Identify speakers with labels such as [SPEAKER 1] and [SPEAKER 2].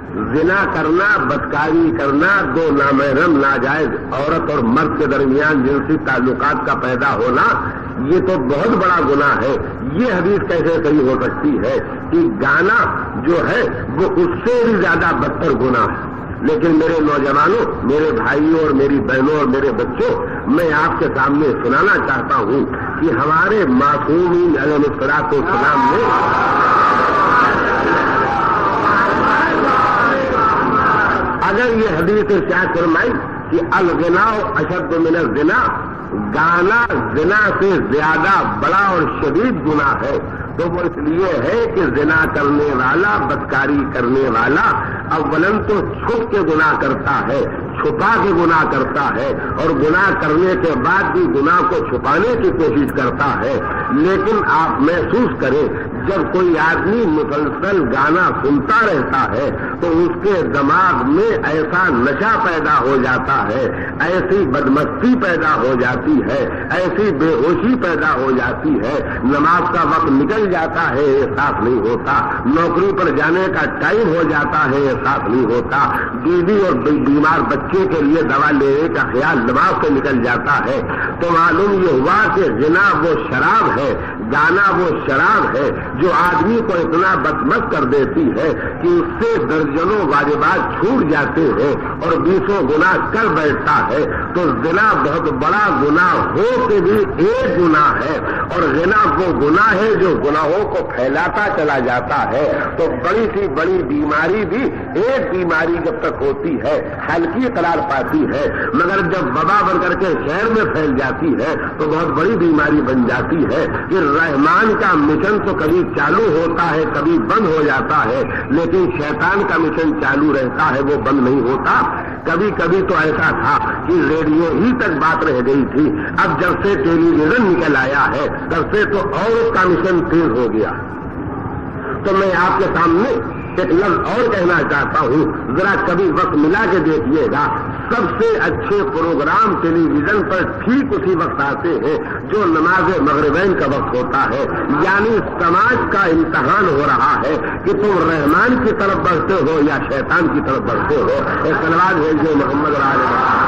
[SPEAKER 1] زنا کرنا، بدکاری کرنا، دو نامحرم ناجائز عورت اور مرد کے درمیان جنسی تعلقات کا پیدا ہونا، یہ تو بہت بڑا گناہ ہے۔ یہ حدیث کیسے صحیح ہو سکتی ہے کہ گانا جو ہے وہ اس سے بھی زیادہ بدتر گناہ ہے؟ لیکن میرے نوجوانوں، میرے بھائیوں اور میری بہنوں اور میرے بچوں، میں آپ کے سامنے سنانا چاہتا ہوں کہ ہمارے معصومین علیہ الصلوۃ والسلام نے اگر یہ حدیث ارشاد فرمائی کہ الغناء اشد من الزنا، گانا زنا سے زیادہ بڑا اور شدید گناہ ہے، تو وہ اس لیے ہے کہ زنا کرنے والا، بدکاری کرنے والا اولاً تو چھپ کے گناہ کرتا ہے، چھپا کے گناہ کرتا ہے، اور گناہ کرنے کے بعد بھی گناہ کو چھپانے کی کوشش کرتا ہے۔ لیکن آپ محسوس کریں، جب کوئی آدمی مسلسل گانا سنتا رہتا ہے تو اس کے دماغ میں ایسا نشہ پیدا ہو جاتا ہے، ایسی بدمستی پیدا ہو جاتی ہے، ایسی بے ہوشی پیدا ہو جاتی ہے، نماز کا وقت نکل جاتا ہے، احساس نہیں ہوتا، نوکری پر جانے کا ٹائم ہو جاتا ہے، احساس نہیں ہوتا، بیوی اور بیمار بچے کے لیے دوا لینے کا خیال نماز سے نکل جاتا ہے۔ تو معلوم یہ ہوا کہ زنا وہ شراب ہے، گانا وہ شراب ہے جو آدمی کو اتنا بدمست کر دیتی ہے کہ اس سے درجنوں واجبات چھوٹ جاتے ہیں اور بیسوں گناہ کر بیٹھتا ہے۔ تو زنا بہت بڑا گناہ ہو کے بھی ایک گناہ ہے، اور زنا وہ گناہ ہے جو گناہوں کو پھیلاتا چلا جاتا ہے۔ تو بڑی سی بڑی بیماری بھی ایک بیماری جب تک ہوتی ہے ہلکی قرار پاتی ہے، مگر جب وبا بن کر کے شہر میں پھیل جاتی ہے تو بہت بڑی بیماری بن جاتی ہے کہ رحمان کا مشن تو کبھی چالو ہوتا ہے، کبھی بند ہو جاتا ہے، لیکن شیطان کا مشن چالو رہتا ہے، وہ بند نہیں ہوتا۔ کبھی کبھی تو ایسا تھا کہ ریڈیو ہی تک بات رہ گئی تھی، اب جب سے ٹیلی ویژن نکل آیا ہے تب سے تو اور اس کا مشن تیز ہو گیا۔ تو میں آپ کے سامنے ایک لفظ اور کہنا چاہتا ہوں، ذرا کبھی وقت ملا کے دیکھیے گا، سب سے اچھے پروگرام ٹیلی ویژن پر ٹھیک اسی وقت آتے ہیں جو نماز مغربین کا وقت ہوتا ہے، یعنی سماج کا امتحان ہو رہا ہے کہ تم رحمان کی طرف بڑھتے ہو یا شیطان کی طرف بڑھتے ہو۔ ایک سلوات بھیجیے محمد علیہ